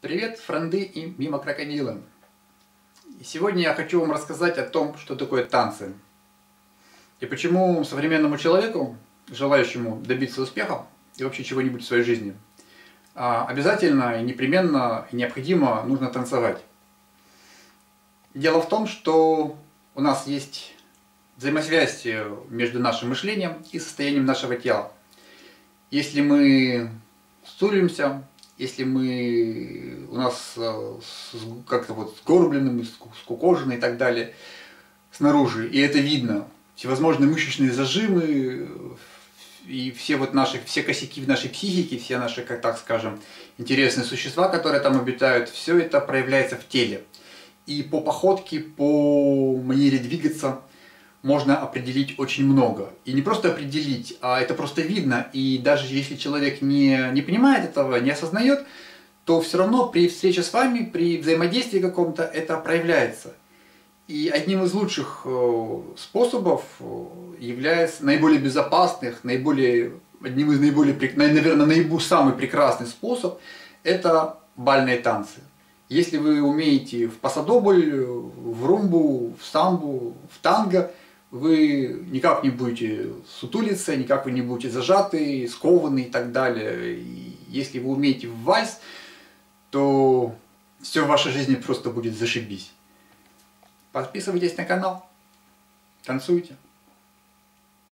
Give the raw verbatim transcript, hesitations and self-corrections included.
Привет, френды и мимо крокодилы! И сегодня я хочу вам рассказать о том, что такое танцы. И почему современному человеку, желающему добиться успеха и вообще чего-нибудь в своей жизни, обязательно и непременно и необходимо нужно танцевать. Дело в том, что у нас есть взаимосвязь между нашим мышлением и состоянием нашего тела. Если мы ссоримся, если мы у нас как-то вот сгорблены, скукожены и так далее снаружи, и это видно, всевозможные мышечные зажимы и все вот наши, все косяки в нашей психике, все наши, как так скажем, интересные существа, которые там обитают, все это проявляется в теле. И по походке, по манере двигаться можно определить очень много. И не просто определить, а это просто видно. И даже если человек не, не понимает этого, не осознает, то все равно при встрече с вами, при взаимодействии каком-то это проявляется. И одним из лучших способов является, наиболее безопасных, наиболее, одним из наиболее, наверное, наиболее самый прекрасный способ, это бальные танцы. Если вы умеете в пасодобль, в румбу, в самбу, в танго, вы никак не будете сутулиться, никак вы не будете зажаты, скованы и так далее. И если вы умеете в вальс, то все в вашей жизни просто будет зашибись. Подписывайтесь на канал, танцуйте.